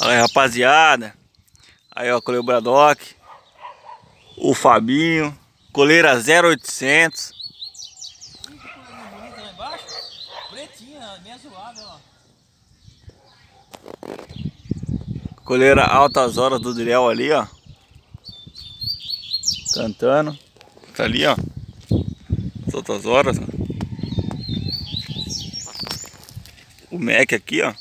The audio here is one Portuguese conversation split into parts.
Fala aí, rapaziada. Aí, ó, colei o Braddock, o Fabinho, coleira 0800. Que coleirinha bonita lá embaixo. Pretinha, meio azulada, ó. Coleira Altas Horas do Driel ali, ó. Cantando. Tá ali, ó. As Altas Horas, ó. O Mac aqui, ó.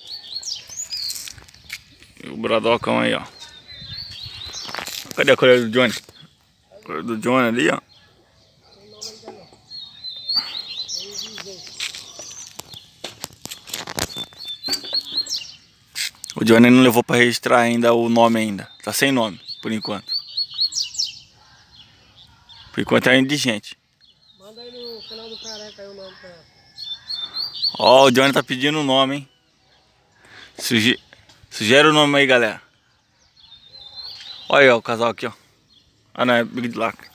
E o Braddockão aí, ó. Cadê a coleira do Johnny? A coleira do Johnny ali, ó. O Johnny não levou pra registrar ainda o nome ainda. Tá sem nome, por enquanto. Por enquanto é indigente. Manda aí no canal do Careca aí o nome pra ela. Ó, o Johnny tá pedindo o nome, hein? Sugere o nome aí, galera. Olha aí, ó, o casal aqui, ó. Ah, não, é Big Black.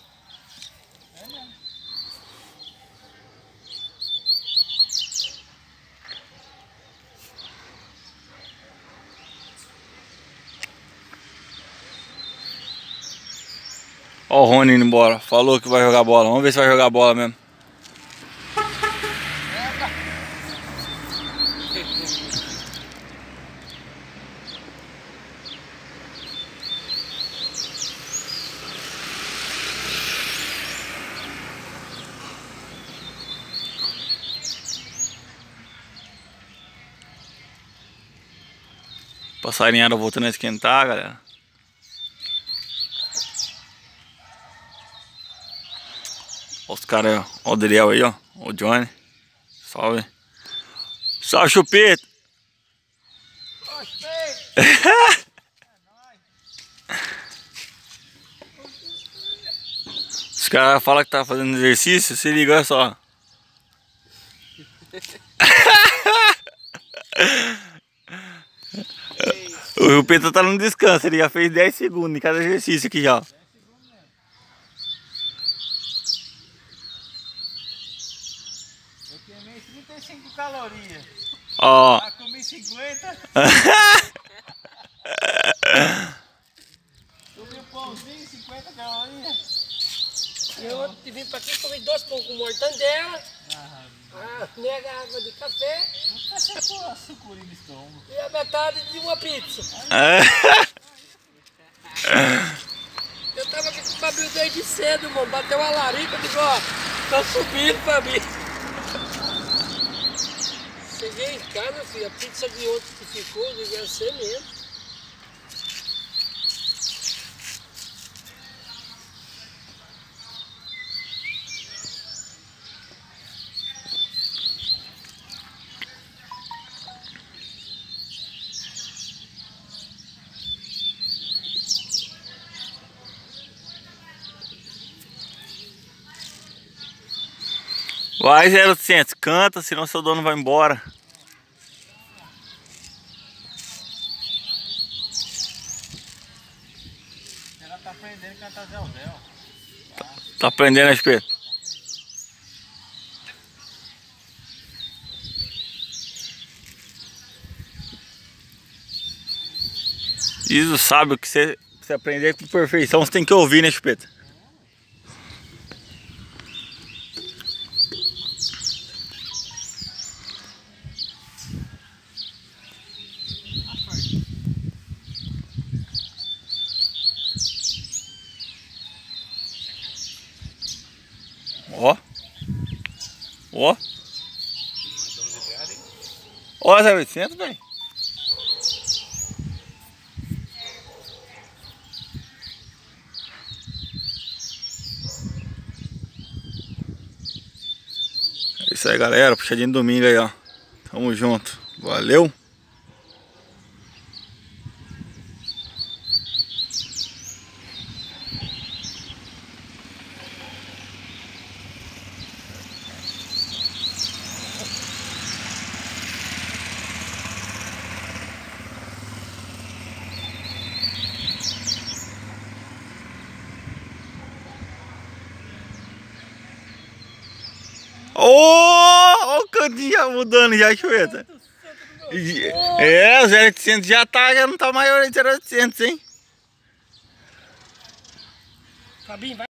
Ó o Rony indo embora. Falou que vai jogar bola. Vamos ver se vai jogar bola mesmo. Passarinhada voltando a esquentar, galera. Ó os caras, ó o Driel aí, ó. O Johnny. Salve. Salve, Chupeta. Os caras falam que tá fazendo exercício, se liga, olha só. O Chupeta tá no descanso, ele já fez 10 segundos em cada exercício aqui já. Eu queimei 35 calorias. Ó. Já comi 50. Comi um pãozinho, 50 calorias. Eu vim pra aqui, comi 2 pão com mortandela, meia garrafa de café Nunca secou a sucuri no estômago. e a metade de uma pizza. Eu tava aqui com o Fabinho desde cedo, mano. Bateu uma larica, eu digo, ó, tô subindo pra mim. Cheguei em casa, filho, a pizza de ontem que ficou, devia ser mesmo. Vai, 0800, canta, senão seu dono vai embora. Ela tá aprendendo a cantar Zé Zé. Tá aprendendo a espelho. Isso sabe o que você aprender com perfeição, você tem que ouvir, né, Chupeta? Ó. Ó. Ó, 0800, velho. É isso aí, galera. Puxadinho de domingo aí, ó. Tamo junto. Valeu. Ô, o cantinho já mudando já, Chupeta. É, o 0800 já não tá maior de 0800, hein? Fabinho, vai.